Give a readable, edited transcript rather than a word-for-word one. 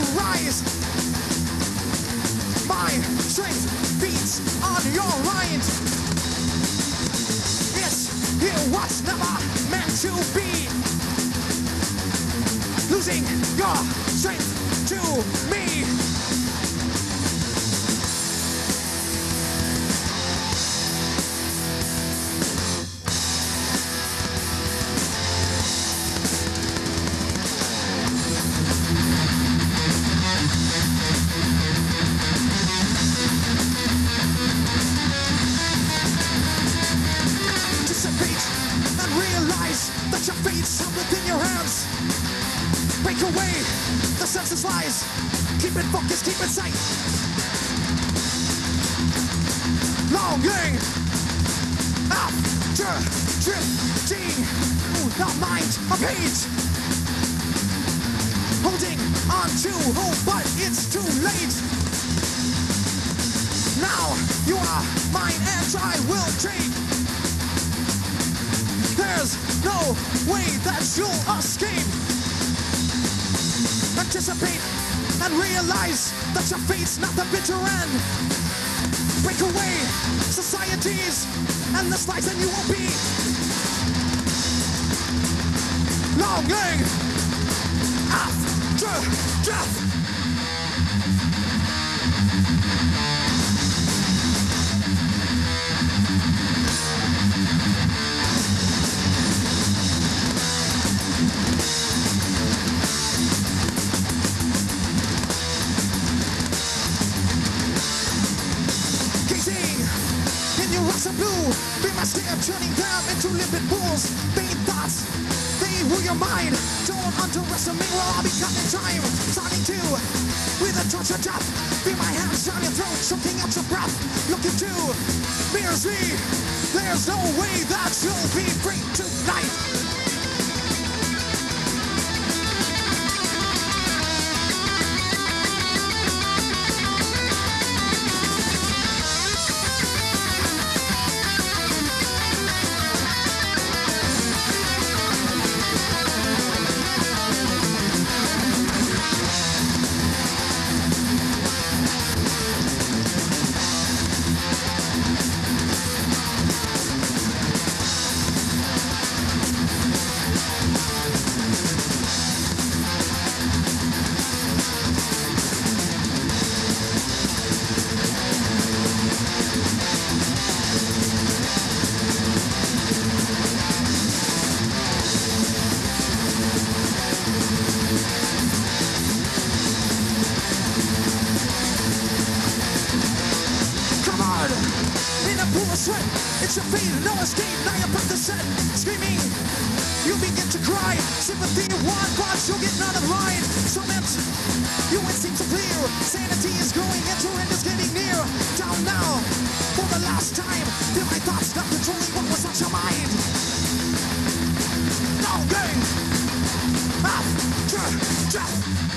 rise. My strength beats on your mind. Yes, it was never meant to be. Losing your strength to me. That your fate's within your hands. Break away the senseless lies. Keep it focused, keep it sight. Longing after drifting through the mind of hate. Holding on to hope, but it's too late. Now you are mine and I will take. There's no way that you'll escape. Anticipate and realize that your fate's not the bitter end. Break away societies and the lives that you will be. Longing after death. Of blue, be my step, turning them into limpid pools. Vain thoughts, they rule your mind. Don't underestimate where I'll be caught in time. Starting to, with a torch of death. Be my hands down your throat, choking out your breath. Look into mirrors me. There's no way that you'll be free tonight. Sweat, it's your fate, no escape, now you're back to set. Screaming, you begin to cry. Sympathy you want, but you'll get none of mine. Torment, you it seems so clear. Sanity is growing and your end is getting near. Down now, for the last time. Feel my thoughts not controlling what was on your mind. Longing after death.